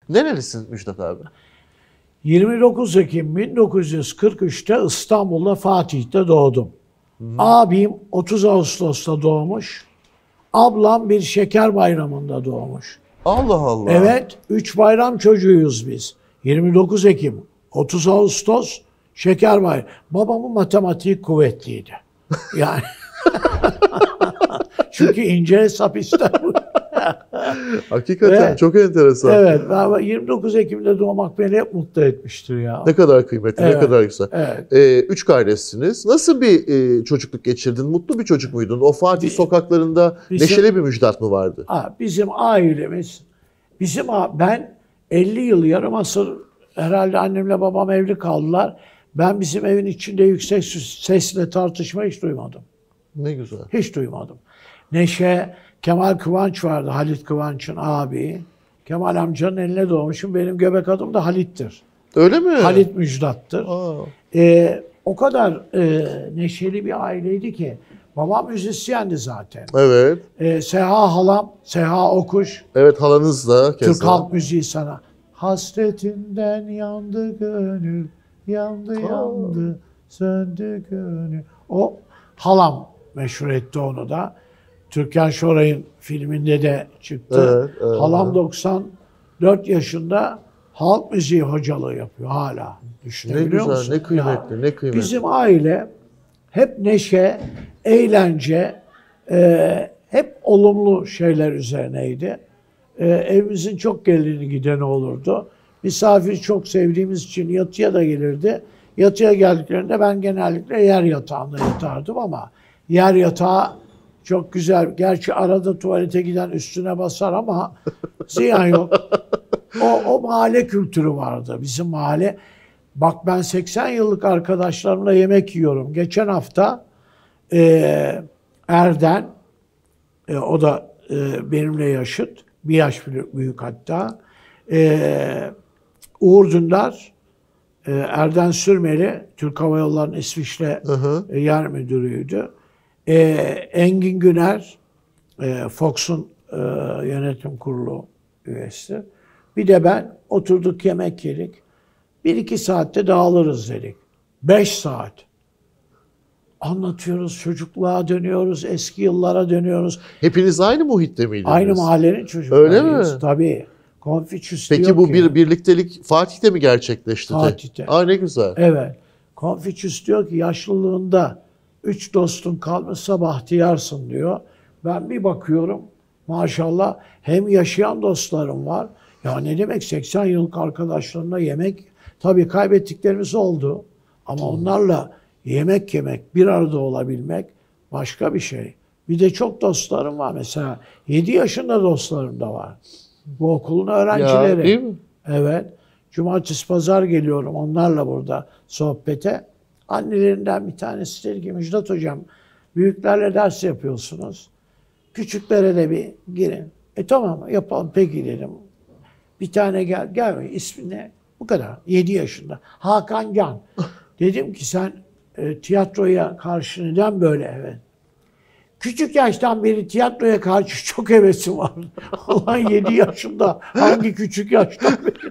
Nerelisin Müjdat abi? 29 Ekim 1943'te İstanbul'da Fatih'te doğdum. Abim 30 Ağustos'ta doğmuş. Ablam bir şeker bayramında doğmuş. Allah Allah. Evet, 3 bayram çocuğuyuz biz. 29 Ekim, 30 Ağustos, şeker bayramı. Babamın matematiği kuvvetliydi. Yani çünkü ince hesap ister bu. Hakikaten Evet. çok enteresan. Evet, 29 Ekim'de doğmak beni hep mutlu etmiştir ya. Ne kadar kıymetli, ne Evet, kadar güzel. evet. Üç kardeşsiniz. Nasıl bir çocukluk geçirdin? Mutlu bir çocuk muydun? O Fatih sokaklarında neşeli bir Müjdat mı vardı? Bizim ailemiz, ben 50 yıl, yarım asır herhalde annemle babam evli kaldılar. Ben bizim evin içinde yüksek sesle tartışma hiç duymadım. Ne güzel. Hiç duymadım. Neşe, Kemal Kıvanç vardı, Halit Kıvanç'ın abi. Kemal amcanın eline doğmuşum. Benim göbek adım da Halit'tir. Öyle mi? Halit Müjdat'tır. Aa. O kadar neşeli bir aileydi ki. Babam müzisyendi zaten. Evet. Seha halam, Seha Okuş. Evet, halanız da keza. Türk halk müziği sana. Hasretinden yandı gönül, yandı yandı, söndü gönül. O halam meşhur etti onu da. Türkan Şoray'ın filminde de çıktı. Evet, evet. Halam 94 yaşında halk müziği hocalığı yapıyor hala. Ne Düşünebiliyor güzel, musun? ne kıymetli, Ya, ne kıymetli. bizim aile hep neşe, eğlence, hep olumlu şeyler üzerineydi. Evimizin çok geleni gideni olurdu. Misafir çok sevdiğimiz için yatıya da gelirdi. Yatıya geldiklerinde ben genellikle yer yatağında yatardım ama yer yatağı çok güzel. Gerçi arada tuvalete giden üstüne basar ama ziyan yok. O mahalle kültürü vardı. Bizim mahalle. Bak ben 80 yıllık arkadaşlarımla yemek yiyorum. Geçen hafta Erden, o da benimle yaşıt. Bir yaş büyük hatta. Uğur Dündar, Erden Sürmeli, Türk Hava Yolları'nın İsviçre yer müdürüydü. Engin Güner, Fox'un yönetim kurulu üyesi. Bir de ben oturduk yemek yedik. 1-2 saatte dağılırız dedik. 5 saat. Anlatıyoruz, çocukluğa dönüyoruz, eski yıllara dönüyoruz. Hepiniz aynı muhitte miydiniz? Aynı mahallenin çocuklarıyız. Öyle mi? Tabii. Konfüçyüs Peki diyor bu ki, bir birliktelik Fatih'te mi gerçekleşti? Fatih'te. Aa, ne güzel. Evet. Konfüçyüs diyor ki yaşlılığında 3 dostun kalmışsa bahtiyarsın diyor. Ben bir bakıyorum maşallah hem yaşayan dostlarım var. Ya ne demek 80 yıllık arkadaşlarımla yemek. Tabii kaybettiklerimiz oldu. Ama onlarla yemek yemek, bir arada olabilmek başka bir şey. Bir de çok dostlarım var. Mesela 7 yaşında dostlarım da var. Bu okulun öğrencileri. Ya, değil mi? Evet. Cumartesi pazar geliyorum onlarla burada sohbete. Annelerinden bir tanesi dedi ki Müjdat hocam büyüklerle ders yapıyorsunuz. Küçüklere de bir girin. Tamam yapalım peki dedim. Bir tane gel ismi ne? Bu kadar. 7 yaşında. Hakan Can. Dedim ki sen tiyatroya karşı neden böyle? Evet. Küçük yaştan beri tiyatroya karşı çok hevesim var. Ulan 7 yaşında hangi küçük yaştan beri?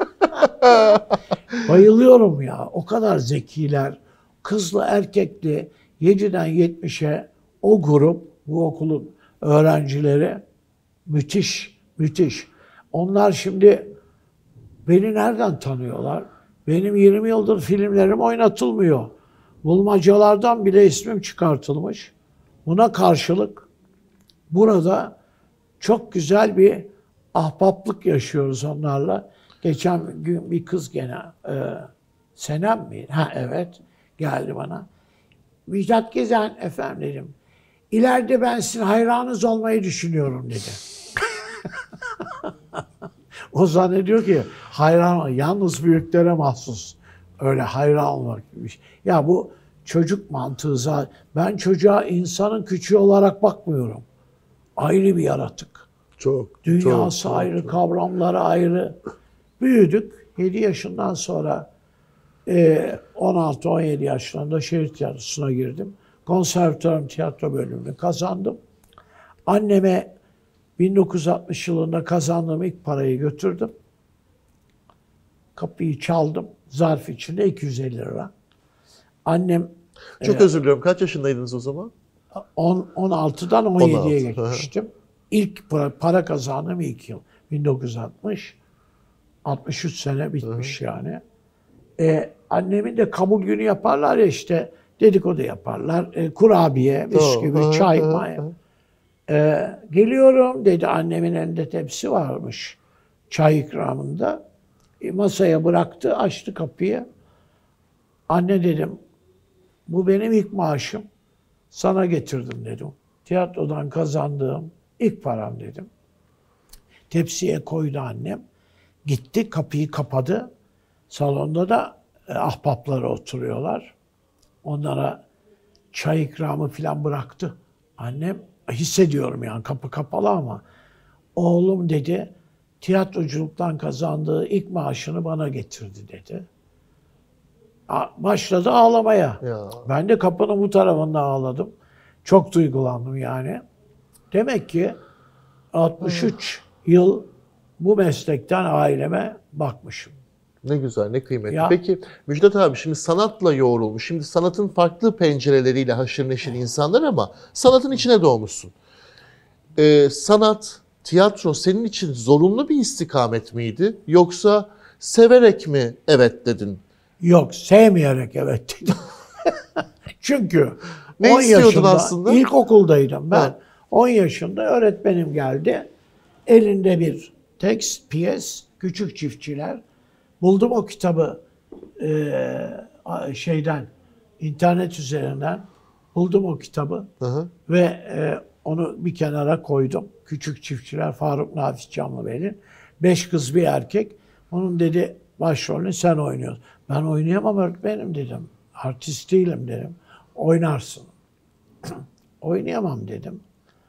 Bayılıyorum ya. O kadar zekiler. Kızlı erkekli 7'den 70'e o grup, bu okulun öğrencileri müthiş, müthiş. Onlar şimdi beni nereden tanıyorlar? Benim 20 yıldır filmlerim oynatılmıyor. Bulmacalardan bile ismim çıkartılmış. Buna karşılık burada çok güzel bir ahbaplık yaşıyoruz onlarla. Geçen gün bir kız gene, Senem mi? Ha evet, geldi bana. Müjdat Gezen efendim dedim. İleride ben sizin hayranınız olmayı düşünüyorum dedi. O zannediyor ki hayran, yalnız büyüklere mahsus. Öyle hayran olmak gibi bir şey. Ya bu çocuk mantığı zaten. Ben çocuğa insanın küçüğü olarak bakmıyorum. Ayrı bir yaratık. Çok. Dünyası çok, ayrı, çok. kavramları ayrı. Büyüdük. 7 yaşından sonra 16-17 yaşlarında şehir tiyatrosuna girdim. Konservatuvarın tiyatro bölümünü kazandım. Anneme 1960 yılında kazandığım ilk parayı götürdüm. Kapıyı çaldım. Zarf içinde 250 lira. Annem Çok özür diliyorum. Kaç yaşındaydınız o zaman? 16'dan 17'ye 16. geçmiştim. İlk para kazandığım ilk yıl. 1960. 63 sene bitmiş yani. Annemin de kabul günü yaparlar ya işte. Dedikodu yaparlar. Kurabiye, bisküvi, çay, may. Geliyorum dedi. Annemin elinde tepsi varmış. Çay ikramında. Masaya bıraktı, açtı kapıyı. Anne dedim, bu benim ilk maaşım. Sana getirdim dedim. Tiyatrodan kazandığım ilk param dedim. Tepsiye koydu annem. Gitti, kapıyı kapadı. Salonda da ahbapları oturuyorlar. Onlara çay ikramı falan bıraktı. Annem, hissediyorum yani kapı kapalı ama, oğlum dedi, tiyatroculuktan kazandığı ilk maaşını bana getirdi dedi. Başladı ağlamaya. Ya. Ben de kapının bu tarafında ağladım. Çok duygulandım yani. Demek ki 63 yıl bu meslekten aileme bakmışım. Ne güzel, ne kıymetli. Ya. Peki Müjdat abi, şimdi sanatla yoğrulmuş. Şimdi sanatın farklı pencereleriyle haşır neşir insanlar ama sanatın içine doğmuşsun. Sanat, tiyatro senin için zorunlu bir istikamet miydi? Yoksa severek mi evet dedin? Yok, sevmeyerek evet dedim. Çünkü Ne 10 istiyordun yaşında aslında? ilkokuldaydım ben. Ha. 10 yaşında öğretmenim geldi. Elinde bir tekst, piyes, Küçük Çiftçiler. Buldum o kitabı internet üzerinden. Buldum o kitabı Hı. ve onu bir kenara koydum. Küçük Çiftçiler, Faruk Nafiz Canlıbey'in. 5 kız bir erkek. Onun dedi başrolünü sen oynuyorsun. Ben oynayamam öğretmenim dedim. Artist değilim dedim. Oynarsın. Oynayamam dedim.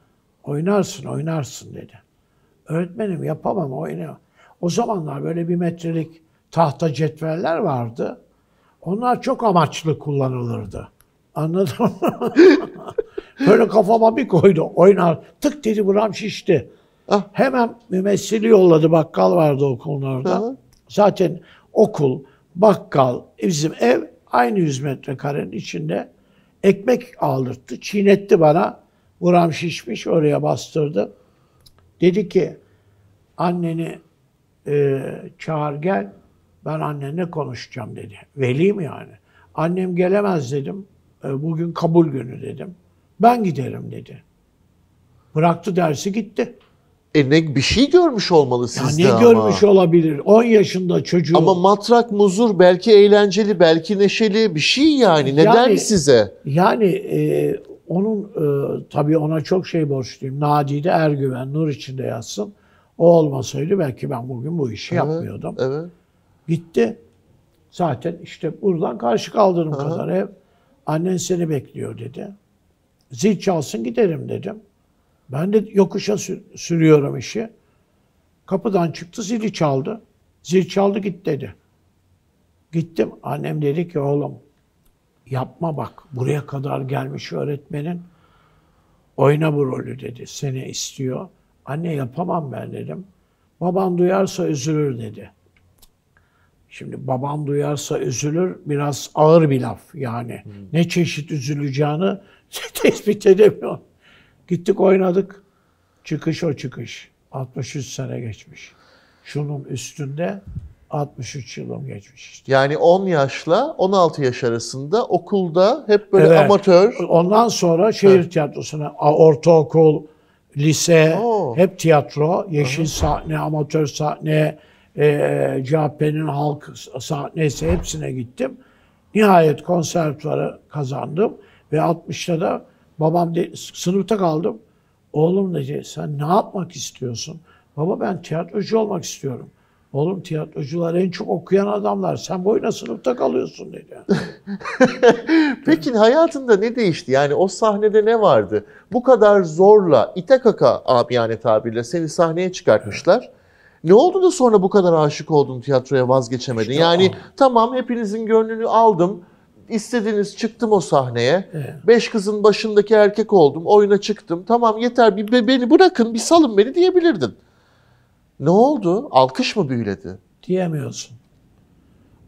Oynarsın dedi. Öğretmenim yapamam, oynayamam. O zamanlar böyle 1 metrelik tahta cetveller vardı. Onlar çok amaçlı kullanılırdı. Anladın mı? Böyle kafama bir koydu. Oynar. Tık dedi, buram şişti. Ah. Hemen mümessili yolladı. Bakkal vardı okulun orada. Hı. Zaten okul, bakkal, bizim ev aynı 100 metrekarenin içinde. Ekmek aldırttı. Çiğnetti bana. Buram şişmiş. Oraya bastırdı. Dedi ki anneni çağır gel. Ben annenle konuşacağım dedi. Veliyim yani. Annem gelemez dedim. Bugün kabul günü dedim. Ben giderim dedi. Bıraktı dersi gitti. Ne bir şey görmüş olmalı Ya sizde ne ama. görmüş olabilir? 10 yaşında çocuğu. Ama matrak, muzur, belki eğlenceli, belki neşeli bir şey yani. Neden Yani- size? Yani onun tabii ona çok şey borçluyum. Nadide Ergüven nur içinde yatsın. O olmasaydı belki ben bugün bu işi yapmıyordum. Evet. Gitti. Zaten işte buradan karşı kaldırım kadar ev. Annen seni bekliyor dedi. Zil çalsın giderim dedim. Ben de yokuşa sürüyorum işi. Kapıdan çıktı, zili çaldı. Zil çaldı, git dedi. Gittim. Annem dedi ki oğlum yapma bak. Buraya kadar gelmiş öğretmenin. Oyna bu rolü dedi. Seni istiyor. Anne yapamam ben dedim. Baban duyarsa üzülür dedi. Şimdi babam duyarsa üzülür biraz ağır bir laf yani. Ne çeşit üzüleceğini tespit edemiyorum. Gittik oynadık. Çıkış o çıkış. 63 sene geçmiş. Şunun üstünde 63 yılım geçmiş işte. Yani 10 yaşla 16 yaş arasında okulda hep böyle Evet. amatör. Ondan sonra şehir tiyatrosuna, ortaokul, lise, hep tiyatro, yeşil sahne, amatör sahne, CHP'nin halk sahnesi hepsine gittim. Nihayet konservatuvarı kazandım ve 60'ta da babam sınıfta kaldım. Oğlum dedi sen ne yapmak istiyorsun? Baba ben tiyatrocu olmak istiyorum. Oğlum tiyatrocular en çok okuyan adamlar. Sen boyuna sınıfta kalıyorsun dedi. Peki hayatında ne değişti? Yani o sahnede ne vardı? Bu kadar zorla, ite kaka amiyane tabirle seni sahneye çıkartmışlar. Ne oldu da sonra bu kadar aşık oldun, tiyatroya vazgeçemedin? İşte Yani tamam hepinizin gönlünü aldım. İstediğiniz çıktım o sahneye. Evet. 5 kızın başındaki erkek oldum. Oyuna çıktım. Tamam yeter beni bırakın, bir salın beni diyebilirdin. Ne oldu? Alkış mı büyüledi? Diyemiyorsun.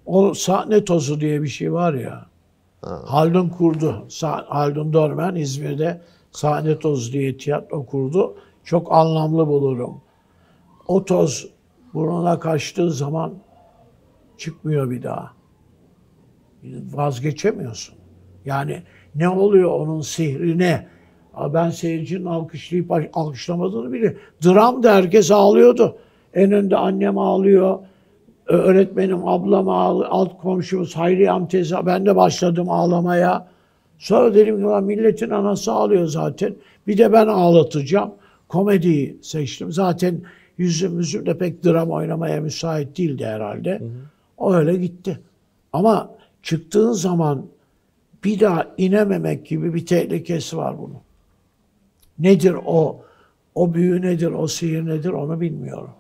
O sahne tozu diye bir şey var ya. Haldun kurdu. Haldun Dormen İzmir'de sahne tozu diye tiyatro kurdu. Çok anlamlı bulurum. O toz burnuna kaçtığı zaman çıkmıyor bir daha. Vazgeçemiyorsun. Yani ne oluyor onun sihrine? Ben seyircinin alkışlayıp alkışlamadığını biliyorum. Dramda herkes ağlıyordu. En önde annem ağlıyor. Öğretmenim, ablam ağlıyor. Alt komşumuz Hayriye amca, ben de başladım ağlamaya. Sonra dedim ki milletin anası ağlıyor zaten. Bir de ben ağlatacağım. Komediyi seçtim. Zaten yüzüm de pek dram oynamaya müsait değildi herhalde. O öyle gitti. Ama çıktığın zaman bir daha inememek gibi bir tehlikesi var bunun. Nedir o? O büyü nedir? O sihir nedir? Onu bilmiyorum.